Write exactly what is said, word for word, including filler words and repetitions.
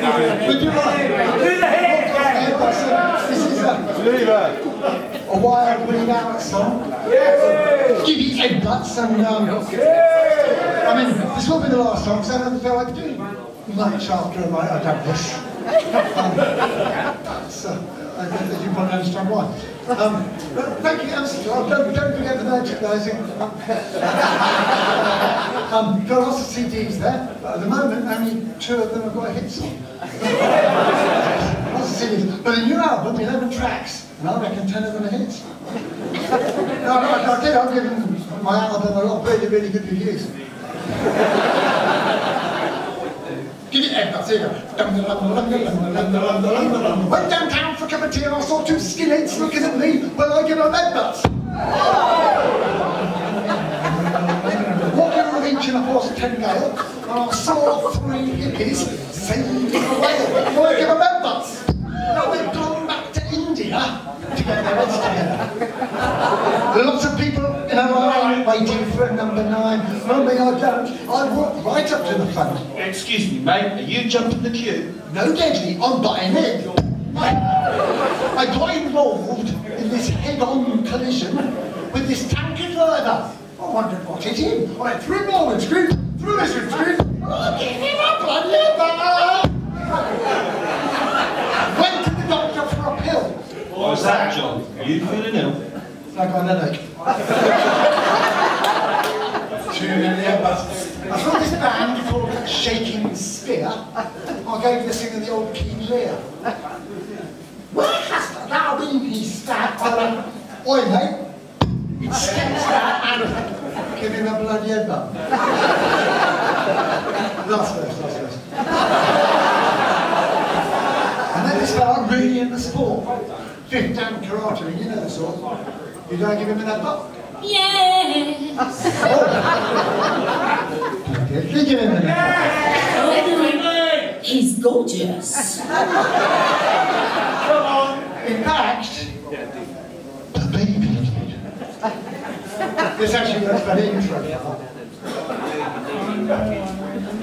Would you like? This is a, a wild Willie Barrett song. Give you headbutts and um, I mean, this will be the last song because I don't feel like doing much after I, I done this. Um, so, I guess you probably understand why. Um, but thank you, Anson. Oh, don't, don't forget the merchandising. um, got lots of C Ds there, but at the moment only two of them have got a hit song. Lots of C Ds. But in your album, eleven tracks, and I reckon ten of them are hits. No, no, I did. I've given my album a lot of really, really good reviews. Give it head, that's it. Went downtown for a cup of tea and I saw two skinheads looking at me. Well, I give them headbutts. Walking on the beach in a horse ten gale, and I saw three hippies sailing away. Well, I give them headbutts. Now they've gone back to India to get their heads together. Lots of people in a line waiting for a number nine. Well, me, I don't. I walk right up to the front. Excuse me, mate, are you jumping the queue? No, Deadly, I'm butting in. I, I got involved in this head-on collision with this tanker driver. I wondered what hit him. I went through Norman Street, through Lisbon Street. Oh, give him a bloody headbutt! Went to the doctor for a pill. What was that, John? Are you feeling ill? I got an headache. Too many headbutts. I saw this band called Shaking Spear. I gave the singer the old King Lear. Where hast thou been, he spat? I went, oi mate, he steps out and give him a bloody headbutt. Last verse, last verse. And then this fella really in the sport. Fifth Dan karate, you know the sort. You don't give him an headbutt? Yes. You give him an headbutt. He's gorgeous. In fact, the baby. This actually works for the intro.